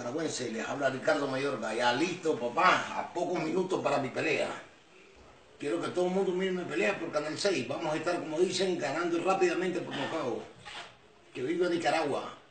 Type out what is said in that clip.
nicaragüenses, les habla Ricardo Mayorga, ya listo, papá, a pocos minutos para mi pelea. Quiero que todo el mundo mire mi pelea por Canal 6. Vamos a estar, como dicen, ganando rápidamente por nocaut. Que viva Nicaragua.